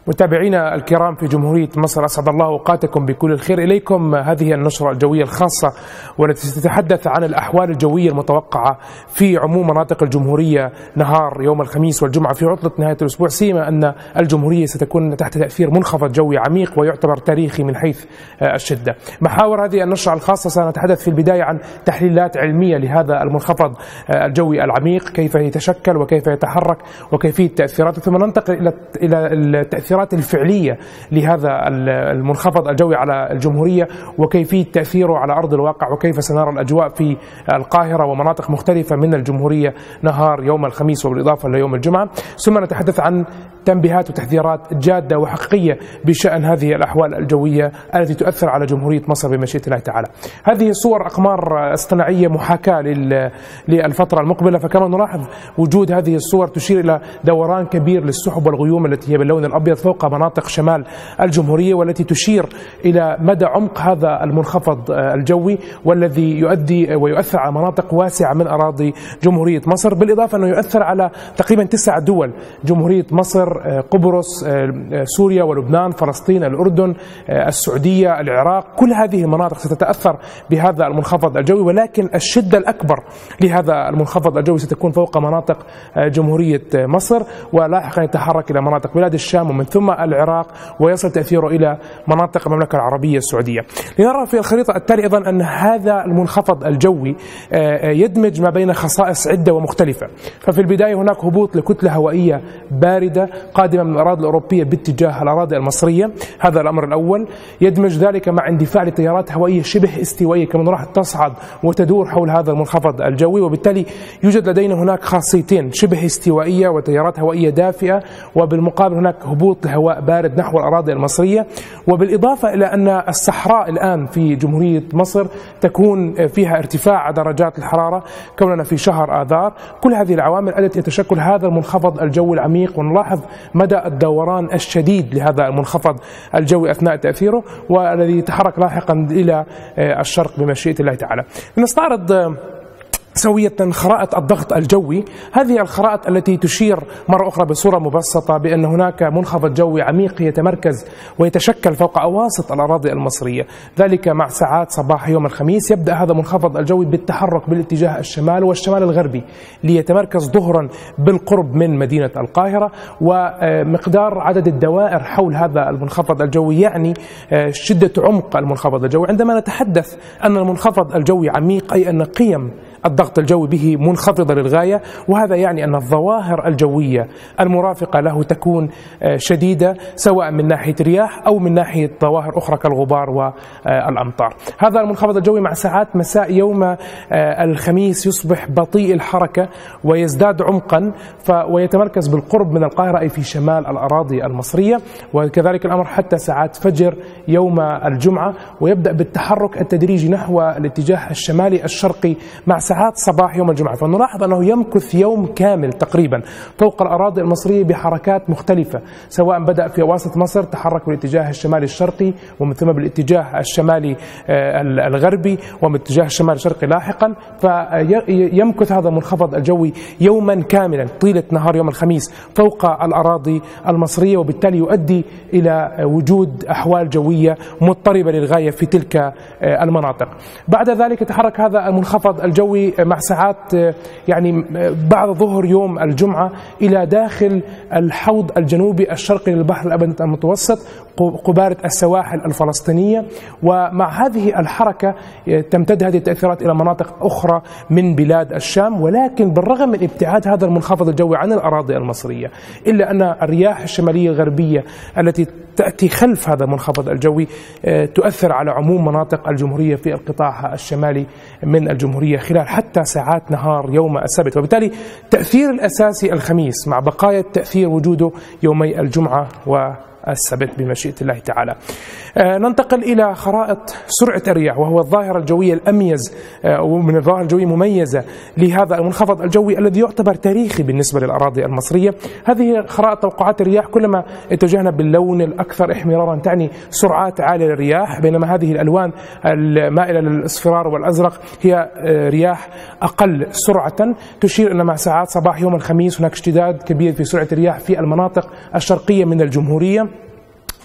متابعينا الكرام في جمهورية مصر، أسعد الله أوقاتكم بكل الخير. إليكم هذه النشرة الجوية الخاصة والتي تتحدث عن الأحوال الجوية المتوقعة في عموم مناطق الجمهورية نهار يوم الخميس والجمعة في عطلة نهاية الأسبوع، سيما أن الجمهورية ستكون تحت تأثير منخفض جوي عميق ويعتبر تاريخي من حيث الشدة. محاور هذه النشرة الخاصة سنتحدث في البداية عن تحليلات علمية لهذا المنخفض الجوي العميق، كيف يتشكل وكيف يتحرك وكيفية تأثيراته، ثم ننتقل إلى التأثيرات الفعلية لهذا المنخفض الجوي على الجمهورية وكيفية تأثيره على أرض الواقع، وكيف سنرى الأجواء في القاهرة ومناطق مختلفة من الجمهورية نهار يوم الخميس وبالإضافة ليوم الجمعة. ثم نتحدث عن تنبيهات وتحذيرات جادة وحقيقية بشأن هذه الأحوال الجوية التي تؤثر على جمهورية مصر بمشيئة الله تعالى. هذه صور أقمار اصطناعية محاكاة للفترة المقبلة، فكما نلاحظ وجود هذه الصور تشير إلى دوران كبير للسحب والغيوم التي هي باللون الأبيض فوق مناطق شمال الجمهورية، والتي تشير إلى مدى عمق هذا المنخفض الجوي والذي يؤدي ويؤثر على مناطق واسعة من أراضي جمهورية مصر، بالإضافة أنه يؤثر على تقريبا 9 دول: جمهورية مصر، قبرص، سوريا ولبنان، فلسطين، الأردن، السعودية، العراق. كل هذه المناطق ستتأثر بهذا المنخفض الجوي، ولكن الشدة الأكبر لهذا المنخفض الجوي ستكون فوق مناطق جمهورية مصر، ولاحقا يتحرك إلى مناطق بلاد الشام ومن ثم العراق، ويصل تأثيره إلى مناطق المملكة العربية السعودية. لنرى في الخريطة التالية أيضا أن هذا المنخفض الجوي يدمج ما بين خصائص عدة ومختلفة. ففي البداية هناك هبوط لكتلة هوائية باردة قادمة من الأراضي الأوروبية باتجاه الأراضي المصرية، هذا الأمر الأول. يدمج ذلك مع اندفاع لتيارات هوائية شبه استوائية كما راح تصعد وتدور حول هذا المنخفض الجوي، وبالتالي يوجد لدينا هناك خاصيتين: شبه استوائية وتيارات هوائية دافئة، وبالمقابل هناك هبوط لهواء بارد نحو الأراضي المصرية. وبالإضافة إلى أن الصحراء الآن في جمهورية مصر تكون فيها ارتفاع درجات الحرارة كوننا في شهر آذار. كل هذه العوامل أدت إلى تشكل هذا المنخفض الجوي العميق، ونلاحظ مدى الدوران الشديد لهذا المنخفض الجوي أثناء تأثيره، والذي يتحرك لاحقا إلى الشرق بمشيئة الله تعالى. نستعرض سوية خرائط الضغط الجوي. هذه الخرائط التي تشير مرة أخرى بصورة مبسطة بأن هناك منخفض جوي عميق يتمركز ويتشكل فوق أواسط الأراضي المصرية، ذلك مع ساعات صباح يوم الخميس. يبدأ هذا المنخفض الجوي بالتحرك بالاتجاه الشمال والشمال الغربي ليتمركز ظهرا بالقرب من مدينة القاهرة، ومقدار عدد الدوائر حول هذا المنخفض الجوي يعني شدة عمق المنخفض الجوي. عندما نتحدث أن المنخفض الجوي عميق أي أن قيم الضغط الجوي به منخفضة للغاية، وهذا يعني أن الظواهر الجوية المرافقة له تكون شديدة، سواء من ناحية رياح أو من ناحية ظواهر أخرى كالغبار والأمطار. هذا المنخفض الجوي مع ساعات مساء يوم الخميس يصبح بطيء الحركة ويزداد عمقا ويتمركز بالقرب من القاهرة أي في شمال الأراضي المصرية، وكذلك الأمر حتى ساعات فجر يوم الجمعة، ويبدأ بالتحرك التدريجي نحو الاتجاه الشمالي الشرقي مع ساعات صباح يوم الجمعة. فنلاحظ أنه يمكث يوم كامل تقريبا فوق الأراضي المصرية بحركات مختلفة، سواء بدأ في وسط مصر تحرك بالاتجاه الشمالي الشرقي ومن ثم بالاتجاه الشمالي الغربي ومن اتجاه الشمال الشرقي لاحقا. فيمكث هذا المنخفض الجوي يوما كاملا طيلة نهار يوم الخميس فوق الأراضي المصرية، وبالتالي يؤدي إلى وجود أحوال جوية مضطربة للغاية في تلك المناطق. بعد ذلك يتحرك هذا المنخفض الجوي مع ساعات يعني بعد ظهر يوم الجمعة إلى داخل الحوض الجنوبي الشرقي للبحر الأبيض المتوسط قبالة السواحل الفلسطينية، ومع هذه الحركة تمتد هذه التأثيرات إلى مناطق أخرى من بلاد الشام. ولكن بالرغم من ابتعاد هذا المنخفض الجوي عن الأراضي المصرية، إلا أن الرياح الشمالية الغربية التي تأتي خلف هذا المنخفض الجوي تؤثر على عموم مناطق الجمهورية في القطاع الشمالي من الجمهورية خلال حتى ساعات نهار يوم السبت، وبالتالي تأثير الأساسي الخميس مع بقايا تأثير وجوده يومي الجمعة والسبت بمشيئة الله تعالى. ننتقل إلى خرائط سرعة الرياح، وهو الظاهرة الجوية الأميز ومن الظواهر الجوية المميزة لهذا المنخفض الجوي الذي يعتبر تاريخي بالنسبة للأراضي المصرية. هذه خرائط توقعات الرياح، كلما اتجهنا باللون الأكثر احمرارا تعني سرعات عالية للرياح، بينما هذه الألوان المائلة للإصفرار والأزرق هي رياح أقل سرعة، تشير أن مع ساعات صباح يوم الخميس هناك اشتداد كبير في سرعة الرياح في المناطق الشرقية من الجمهورية.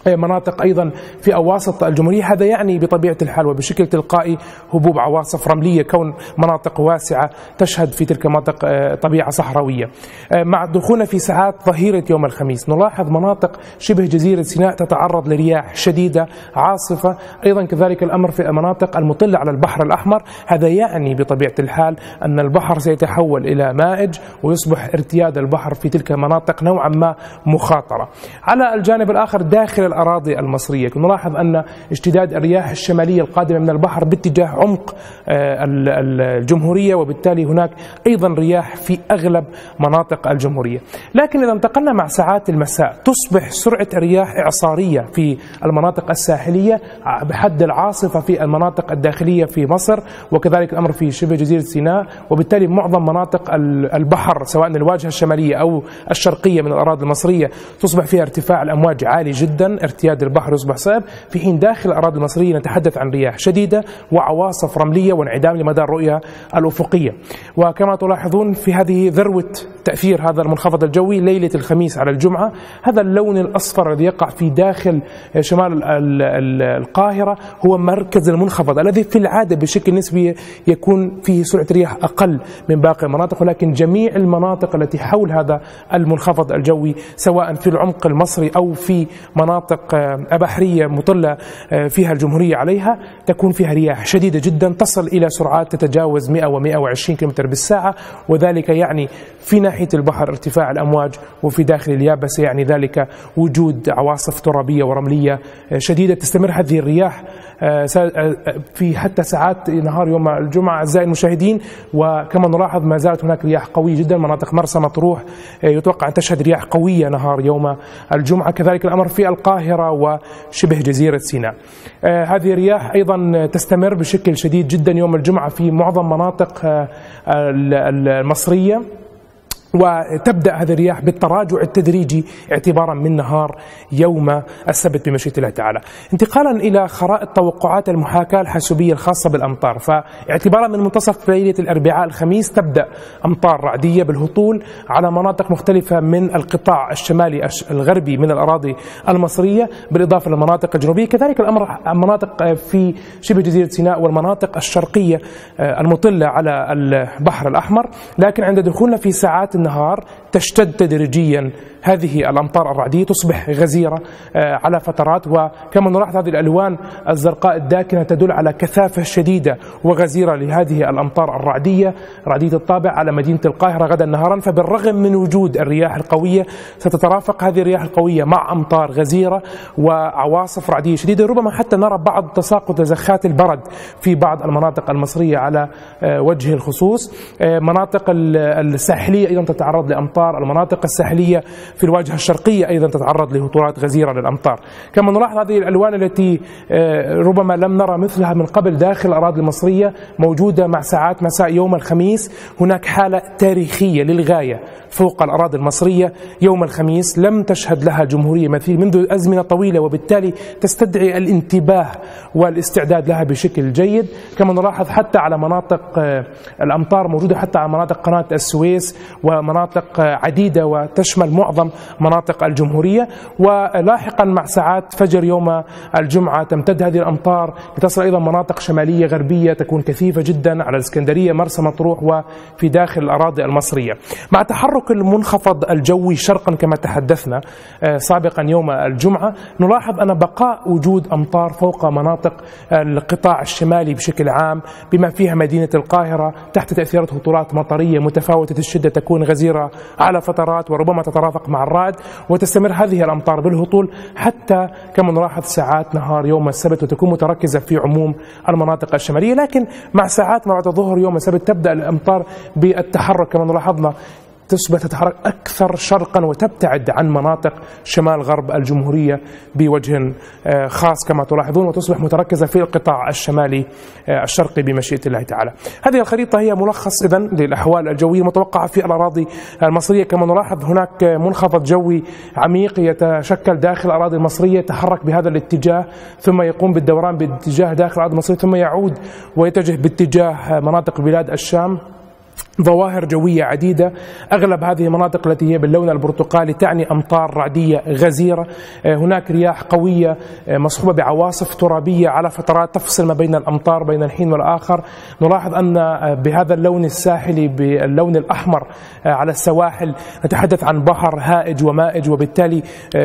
مناطق أيضا في أواسط الجمهورية. هذا يعني بطبيعة الحال وبشكل تلقائي هبوب عواصف رملية، كون مناطق واسعة تشهد في تلك المناطق طبيعة صحراوية. مع دخولنا في ساعات ظهيرة يوم الخميس نلاحظ مناطق شبه جزيرة سيناء تتعرض لرياح شديدة عاصفة، أيضا كذلك الأمر في المناطق المطلة على البحر الأحمر. هذا يعني بطبيعة الحال أن البحر سيتحول إلى مائج ويصبح ارتياد البحر في تلك المناطق نوعا ما مخاطرة. على الجانب الآخر داخل الأراضي المصرية نلاحظ أن اشتداد الرياح الشمالية القادمة من البحر باتجاه عمق الجمهورية، وبالتالي هناك أيضا رياح في أغلب مناطق الجمهورية. لكن إذا انتقلنا مع ساعات المساء تصبح سرعة الرياح إعصارية في المناطق الساحلية بحد العاصفة في المناطق الداخلية في مصر، وكذلك الأمر في شبه جزيرة سيناء، وبالتالي معظم مناطق البحر سواء الواجهة الشمالية أو الشرقية من الأراضي المصرية تصبح فيها ارتفاع الأمواج عالي جدا، ارتياد البحر يصبح صعب، في حين داخل الأراضي المصرية نتحدث عن رياح شديدة وعواصف رملية وانعدام لمدى الرؤية الأفقية. وكما تلاحظون في هذه ذروة تأثير هذا المنخفض الجوي ليلة الخميس على الجمعة، هذا اللون الأصفر الذي يقع في داخل شمال القاهرة هو مركز المنخفض الذي في العادة بشكل نسبي يكون فيه سرعة رياح أقل من باقي المناطق، ولكن جميع المناطق التي حول هذا المنخفض الجوي سواء في العمق المصري أو في مناطق بحرية مطلة فيها الجمهورية عليها تكون فيها رياح شديدة جدا تصل إلى سرعات تتجاوز 100 و120 كم بالساعة، وذلك يعني في ناحية البحر ارتفاع الأمواج، وفي داخل اليابسة يعني ذلك وجود عواصف ترابية ورملية شديدة. تستمر هذه الرياح في حتى ساعات نهار يوم الجمعة أعزائي المشاهدين، وكما نلاحظ ما زالت هناك رياح قوية جدا. مناطق مرسى مطروح يتوقع أن تشهد رياح قوية نهار يوم الجمعة، كذلك الأمر في القاهرة وشبه جزيرة سيناء. هذه الرياح أيضا تستمر بشكل شديد جدا يوم الجمعة في معظم مناطق المصرية، وتبدأ هذه الرياح بالتراجع التدريجي اعتبارا من نهار يوم السبت بمشيئة الله تعالى. انتقالا إلى خرائط توقعات المحاكاة الحاسوبية الخاصة بالأمطار، فاعتبارا من منتصف ليلة الأربعاء الخميس تبدأ أمطار رعدية بالهطول على مناطق مختلفة من القطاع الشمالي الغربي من الأراضي المصرية بالإضافة للمناطق الجنوبية، كذلك الأمر مناطق في شبه جزيرة سيناء والمناطق الشرقية المطلة على البحر الأحمر. لكن عند دخولنا في ساعات النهار تشتد تدريجيا هذه الأمطار الرعدية، تصبح غزيرة على فترات، وكما نلاحظ هذه الألوان الزرقاء الداكنة تدل على كثافة شديدة وغزيرة لهذه الأمطار الرعدية رعدية الطابع على مدينة القاهرة غدا نهارا. فبالرغم من وجود الرياح القوية ستترافق هذه الرياح القوية مع أمطار غزيرة وعواصف رعدية شديدة، ربما حتى نرى بعض تساقط زخات البرد في بعض المناطق المصرية على وجه الخصوص. مناطق الساحلية أيضا تتعرض لأمطار، المناطق الساحلية في الواجهة الشرقية أيضا تتعرض لهطولات غزيرة للأمطار. كما نلاحظ هذه الألوان التي ربما لم نرى مثلها من قبل داخل الأراضي المصرية موجودة مع ساعات مساء يوم الخميس. هناك حالة تاريخية للغاية فوق الأراضي المصرية يوم الخميس لم تشهد لها الجمهورية مثيل منذ أزمنة طويلة، وبالتالي تستدعي الانتباه والاستعداد لها بشكل جيد. كما نلاحظ حتى على مناطق الأمطار موجودة حتى على مناطق قناة السويس ومناطق عديدة وتشمل معظم مناطق الجمهورية. ولاحقا مع ساعات فجر يوم الجمعة تمتد هذه الأمطار لتصل أيضا مناطق شمالية غربية تكون كثيفة جدا على الإسكندرية مرسى مطروح وفي داخل الأراضي المصرية. مع تحرك المنخفض الجوي شرقا كما تحدثنا سابقا يوم الجمعة نلاحظ أن بقاء وجود أمطار فوق مناطق القطاع الشمالي بشكل عام بما فيها مدينة القاهرة تحت تأثيرات هطولات مطرية متفاوتة الشدة تكون غزيرة على فترات وربما تترافق مع الرعد، وتستمر هذه الأمطار بالهطول حتى كما نلاحظ ساعات نهار يوم السبت وتكون متركزة في عموم المناطق الشمالية. لكن مع ساعات بعد الظهر يوم السبت تبدأ الأمطار بالتحرك كما نلاحظنا تتحرك أكثر شرقا وتبتعد عن مناطق شمال غرب الجمهورية بوجه خاص كما تلاحظون، وتصبح متركزة في القطاع الشمالي الشرقي بمشيئة الله تعالى. هذه الخريطة هي ملخص إذن للأحوال الجوية المتوقعة في الأراضي المصرية. كما نلاحظ هناك منخفض جوي عميق يتشكل داخل الأراضي المصرية يتحرك بهذا الاتجاه ثم يقوم بالدوران باتجاه داخل الأراضي المصرية ثم يعود ويتجه باتجاه مناطق بلاد الشام ظواهر جوية عديدة. أغلب هذه المناطق التي هي باللون البرتقالي تعني أمطار رعدية غزيرة. هناك رياح قوية مصحوبة بعواصف ترابية على فترات تفصل ما بين الأمطار بين الحين والآخر. نلاحظ أن بهذا اللون الساحلي باللون الأحمر على السواحل نتحدث عن بحر هائج ومائج، وبالتالي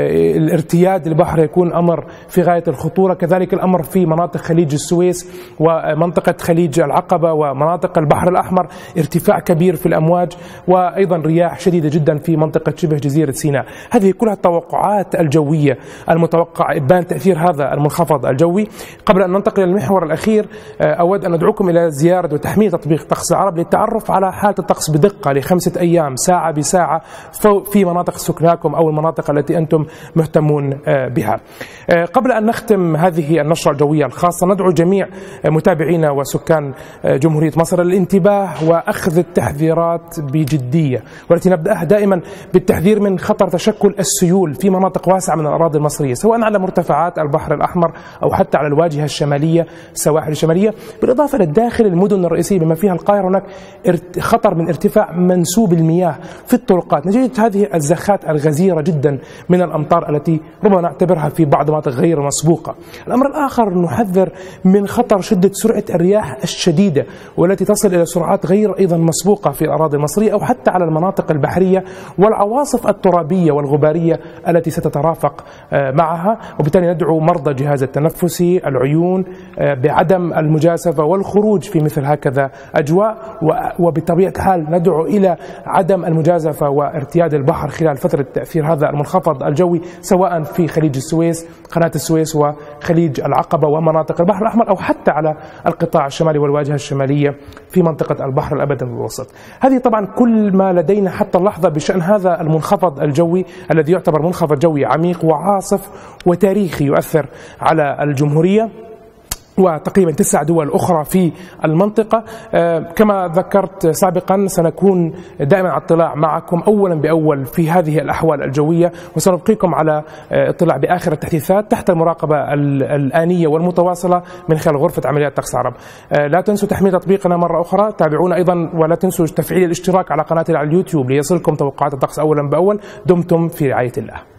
الارتياد للبحر يكون أمر في غاية الخطورة. كذلك الأمر في مناطق خليج السويس ومنطقة خليج العقبة ومناطق البحر الأحمر، ارتفاع كبير في الأمواج، وأيضا رياح شديدة جدا في منطقة شبه جزيرة سيناء. هذه كلها التوقعات الجوية المتوقع إبان تأثير هذا المنخفض الجوي. قبل أن ننتقل إلى المحور الأخير، أود أن أدعوكم إلى زيارة وتحميل تطبيق طقس العرب للتعرف على حالة الطقس بدقة ل5 أيام ساعة بساعة في مناطق سكناكم أو المناطق التي أنتم مهتمون بها. قبل أن نختم هذه النشرة الجوية الخاصة، ندعو جميع متابعينا وسكان جمهورية مصر للانتباه وأخذ التحذيرات بجدية، والتي نبدأها دائما بالتحذير من خطر تشكل السيول في مناطق واسعة من الأراضي المصرية، سواء على مرتفعات البحر الأحمر أو حتى على الواجهة الشمالية السواحل الشمالية، بالإضافة للداخل المدن الرئيسية بما فيها القاهرة. هناك خطر من ارتفاع منسوب المياه في الطرقات نتيجة هذه الزخات الغزيرة جدا من الأمطار التي ربما نعتبرها في بعض المناطق غير مسبوقة. الأمر الآخر، نحذر من خطر شدة سرعة الرياح الشديدة والتي تصل إلى سرعات غير أيضا مسبوقة في الأراضي المصرية أو حتى على المناطق البحرية، والعواصف الترابية والغبارية التي ستترافق معها. وبالتالي ندعو مرضى الجهاز التنفسي، العيون، بعدم المجاسفة والخروج في مثل هكذا أجواء، وبطبيعة الحال ندعو إلى عدم المجازفة وارتياد البحر خلال فترة تأثير هذا المنخفض الجوي، سواء في خليج السويس، قناة السويس وخليج العقبة ومناطق البحر الأحمر، أو حتى على القطاع الشمالي والواجهة الشمالية في منطقة البحر الأبيض المتوسط. هذه طبعا كل ما لدينا حتى اللحظة بشأن هذا المنخفض الجوي الذي يعتبر منخفض جوي عميق وعاصف وتاريخي يؤثر على الجمهورية وتقريبا 9 دول أخرى في المنطقة. كما ذكرت سابقا، سنكون دائما على اطلاع معكم أولا بأول في هذه الأحوال الجوية، وسنبقيكم على اطلاع بآخر التحديثات تحت المراقبة الآنية والمتواصلة من خلال غرفة عمليات طقس عرب. لا تنسوا تحميل تطبيقنا مرة أخرى، تابعونا أيضا، ولا تنسوا تفعيل الاشتراك على قناتنا على اليوتيوب ليصلكم توقعات الطقس أولا بأول. دمتم في رعاية الله.